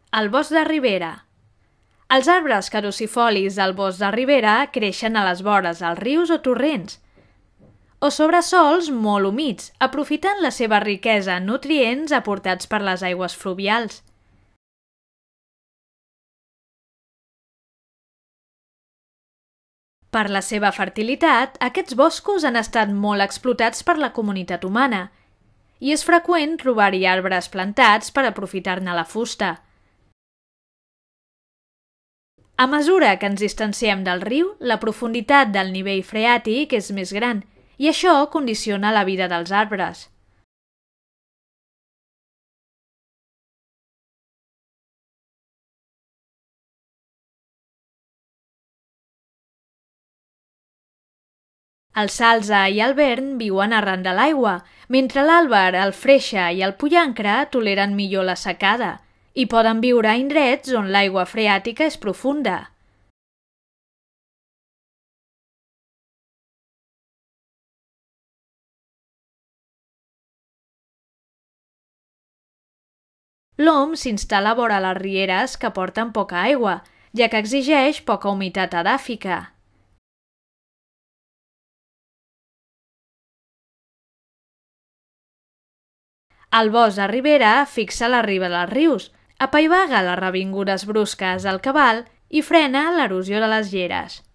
El bosc de ribera. Els arbres caducifolis del bosc de ribera creixen a les vores dels rius o torrents, o sobre sòls molt humits, aprofitant la seva riquesa en nutrients aportats per les aigües fluvials. Per la seva fertilitat, aquests boscos han estat molt explotats per la comunitat humana i és freqüent trobar-hi arbres plantats per aprofitar-ne la fusta. A mesura que ens distanciem del riu, la profunditat del nivell freàtic és més gran i això condiciona la vida dels arbres. El salze i el vern viuen arran de l'aigua, mentre l'àlber, el freixe i el pollancre toleren millor la secada i poden viure a indrets on l'aigua freàtica és profunda. L'om s'instal·la vora les rieres que porten poca aigua, ja que exigeix poca humitat edàfica. El bosc de ribera fixa la riba dels rius, apaivaga les revingudes brusques del cabal i frena l'erosió de les lleres.